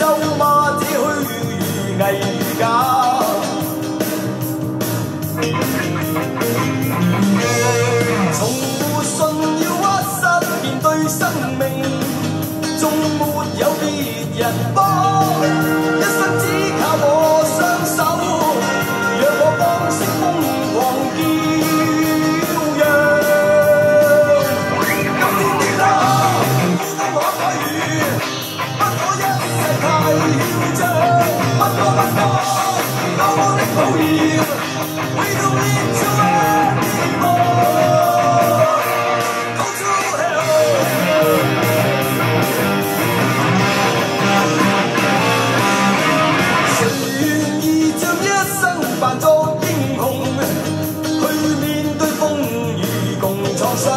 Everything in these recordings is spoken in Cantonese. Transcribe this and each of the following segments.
咒罵這虛如偽如假。從沒信要屈膝面對生命，縱沒有別人幫，一生只靠我雙手，讓我幫聲瘋狂叫揚。今天的他孤高可語，不可一世太囂張，不過多麼的討厭 ，We don't need to anymore。 扮作英雄，去面對風雨共創傷。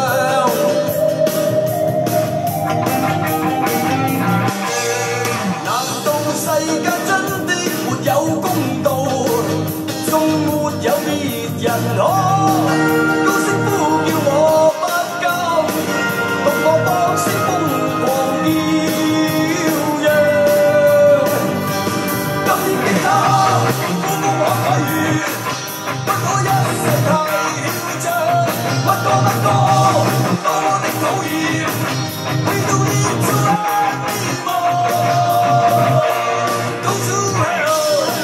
難道世間真的沒有公道？縱沒有別人可高聲呼叫我不甘，獨我幫聲瘋狂叫揚。今天的他。 不可一世太囂張，不過多麼的討厭 ，We don't need to anymore。Go to hell。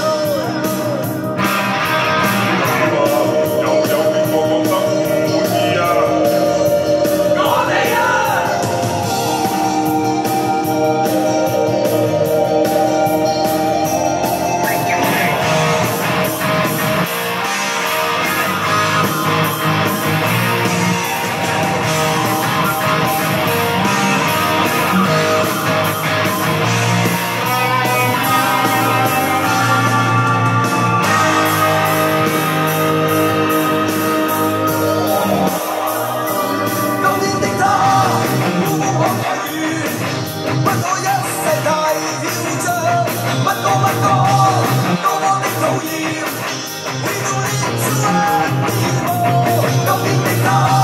有邊個覺得唔滿意啊？我哋啊！ 多麼的討厭 ，We don't need to anymore。今天的他。